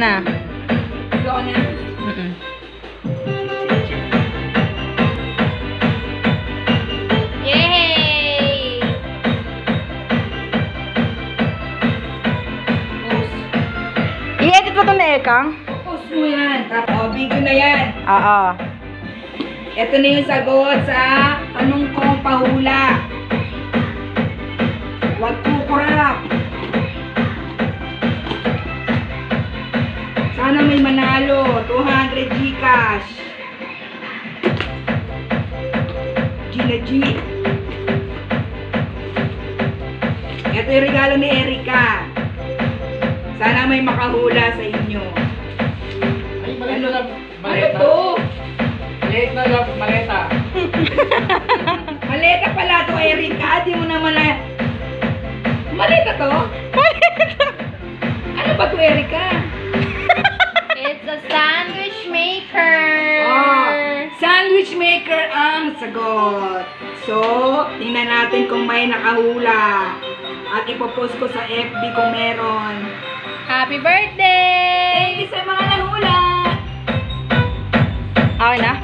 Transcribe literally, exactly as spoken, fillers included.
na. Ikaw na. Mm-mm. Yay! I-edit mo ito na Ekang? Post mo yan. Tapos, video na yan. Oo. Ito na yung sagot sa tanong kong pahula. Huwag kukurap. Sana may manalo. two hundred Gcash. G na G. Ito yung regalo ni Erica. Sana may makahula sa inyo. Ay, maliit na lang. Ano Maleta. to? Maliit na lang. Maleta. Maleta pala to, Erica. Di mo naman na... Maleta to? Ano ba to, Erica? It's a sandwich maker! Oh, sandwich maker ang sagot. So, tingnan natin kung may nakahula. At ipopost ko sa F B kung meron. Happy birthday! Thank you sa mga nahula. Okay na?